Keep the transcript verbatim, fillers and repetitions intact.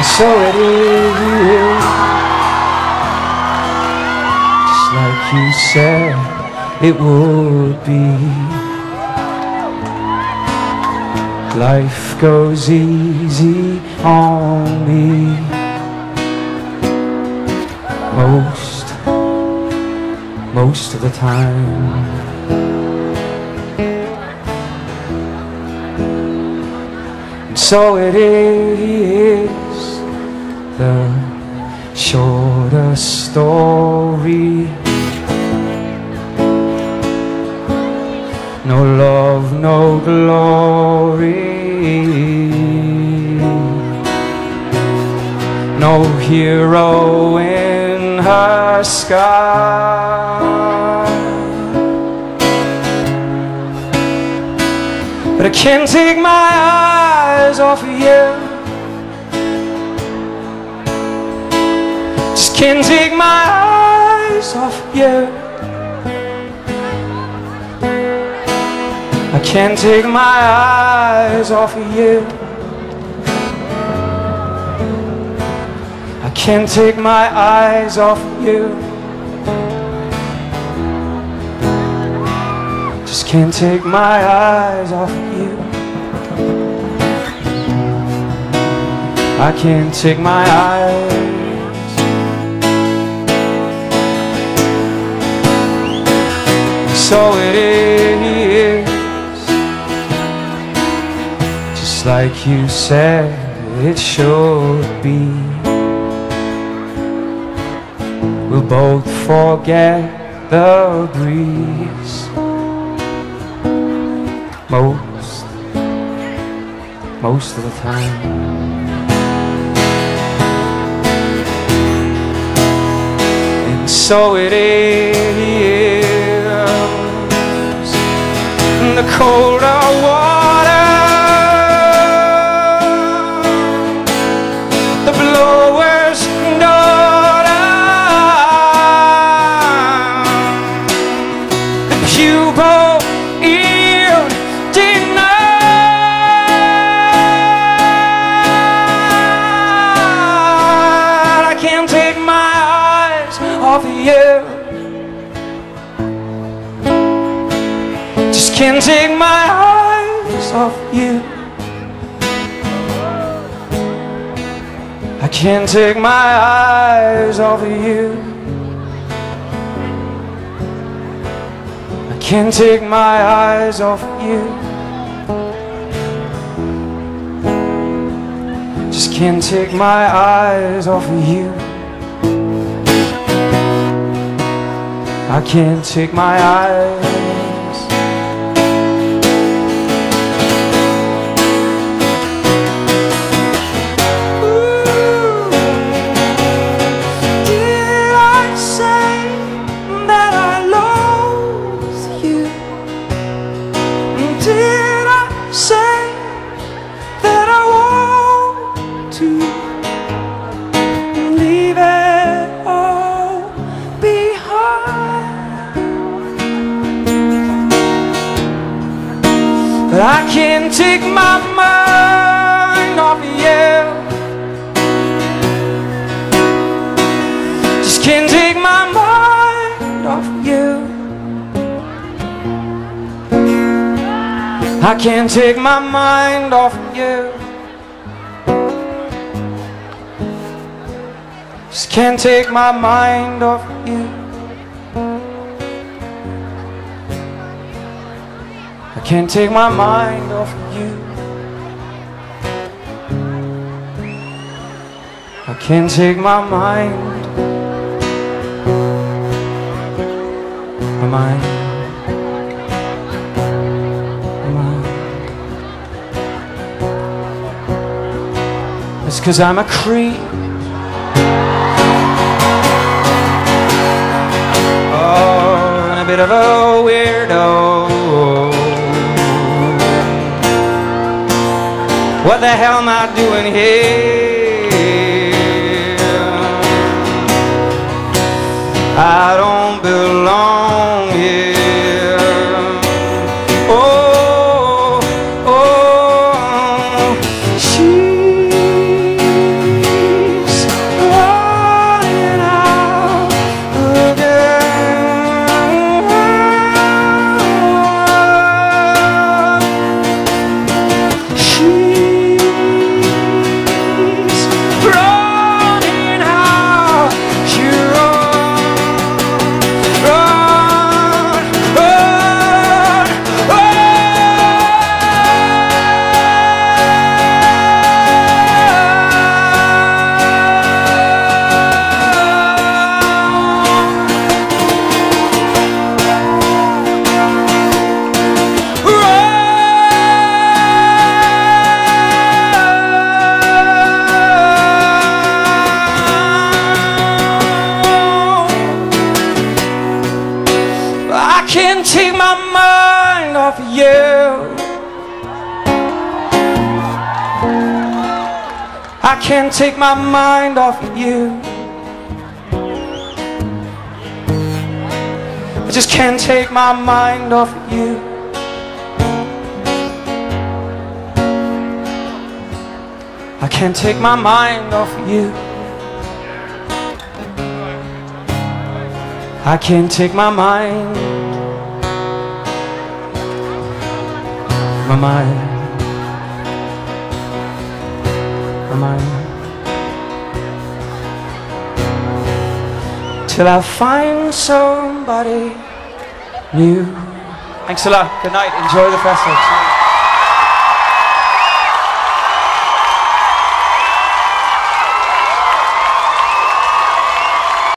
So it is, just like you said it would be. Life goes easy on me most, most of the time. And so it is the shortest story. No love, no glory, no hero in her sky. But I can't take my eyes off of you. Just can't take my eyes off of you. I can't take my eyes off of you. I can't take my eyes off of you. Just can't take my eyes off of you. I can't take my eyes. So it is, just like you said it should be. We'll both forget the breeze most, most of the time. And so it is, the colder water, the blower's daughter, the pupil ear denied. I can't take my eyes off of you. Just can't take my eyes off you. I can't take my eyes off of you. I can't take my eyes off of you. Just can't take my eyes off of you. I can't take my eyes. But I can't take my mind off of you. Just can't take my mind off of you. I can't take my mind off of you. Just can't take my mind off of you. I can't take my mind off of you. I can't take my mind, my mind, my mind. It's 'cause I'm a creep. Oh, and a bit of a weirdo. What the hell am I doing here? I don't belong here. Oh, oh, she can't take my mind off of you. I can't take my mind off of you. I just can't take my mind off of you. I can't take my mind off of you. I can't take my mind, my mind, my mind, till I find somebody new. Thanks a lot. Good night. Enjoy the festival.